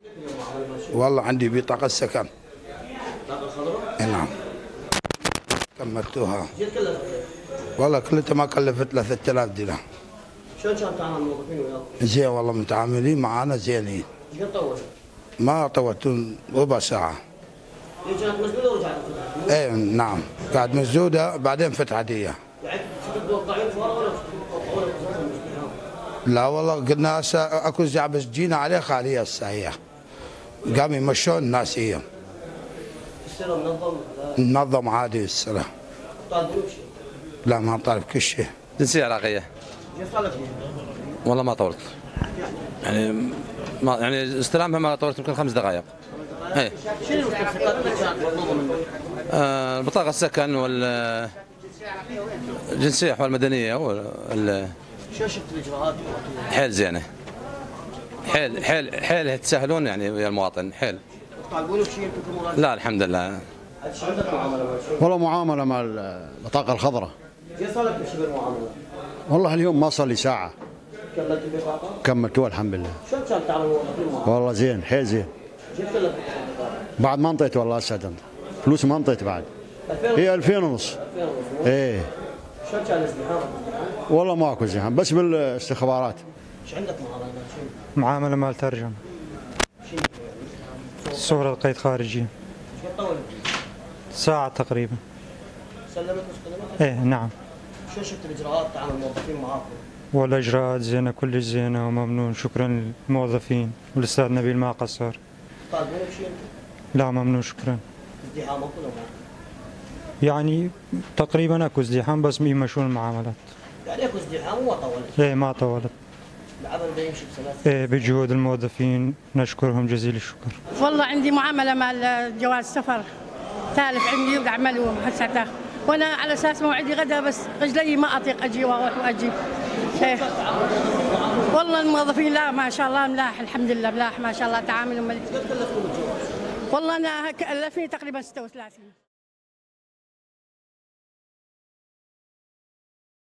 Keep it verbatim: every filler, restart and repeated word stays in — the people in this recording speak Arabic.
والله عندي بطاقة سكن. بطاقة خضراء؟ نعم. كملتوها. زين كلفت؟ والله كلتها ما كلفت له ثلاثة آلاف دينار. شلون كان تعامل الموظفين وياكم؟ زين والله متعاملين معانا زينين. ايش قد طول؟ ما طولت ربع ساعة. هي كانت مسدودة ورجعت فتحت؟ ايه نعم، قاعد مسدودة بعدين فتحت هي. يعني تتوقعين فورا ولا تتوقعون الازدحام؟ لا والله قلنا هسه اكو ازدحام بس جينا عليه خالية هسه هي. قاموا يمشون الناس هي. السير منظم؟ منظم عادي السنة. طالبين بشيء؟ لا ما طالب كل شيء. جنسية عراقية. كيف طالب فيها؟ والله ما طولت. يعني ما يعني استلامها ما طولت يمكن خمس دقائق. ايه. شنو المستحقات اللي كانت مطلوبة منه؟ آه بطاقة السكن وال الجنسية حول المدنية وال شو شفت الاجراءات؟ حيل زينة. حيل حيل حيل تسهلون يعني ويا المواطن حيل. طالبون بشيء انتم كمراجعين؟ لا الحمد لله. شو عندك معاملة مع شو؟ والله معاملة مع البطاقة الخضراء. زين صار لك ايش بالمعاملة؟ والله اليوم ما صار لي ساعة. كملت البطاقة؟ كملتوها الحمد لله. شلون كان تعامل الموظفين معك؟ والله زين حيل زين. كيف كلفت البطاقة؟ بعد ما انطيت والله هسه فلوس ما انطيت بعد. هي ألفين ونص. ألفين ونص. ايه. شلون كان الازدحام؟ والله ماكو زحام بس بالاستخبارات. ايش عندك معاملة مع شو؟ معاملة مال ترجمة. شنو؟ صورة قيد خارجي. ايش قد طول؟ ساعة تقريبا. سلمت مستلمات؟ ايه نعم. شو شفت الاجراءات تعامل الموظفين معاكم؟ والإجراءات زينة كل زينة وممنون، شكرا للموظفين والأستاذ نبيل ما قصر. طالبون بشيء انتم؟ لا ممنون شكرا. ازدحام اكو ولا ما؟ يعني تقريبا اكو ازدحام بس يمشون المعاملات. يعني اكو ازدحام وما طولت؟ ايه ما طولت. العمل ده يمشي بسلاسة؟ ايه بجهود الموظفين نشكرهم جزيل الشكر. والله عندي معاملة مع جواز سفر تالف عندي وعملوه هسه، وانا على اساس موعدي غدا بس رجلي ما اطيق اجي واروح واجي. إيه. والله الموظفين لا ما شاء الله ملاح الحمد لله ملاح ما شاء الله تعاملهم مليح. والله انا كلفني تقريبا ستة وثلاثين.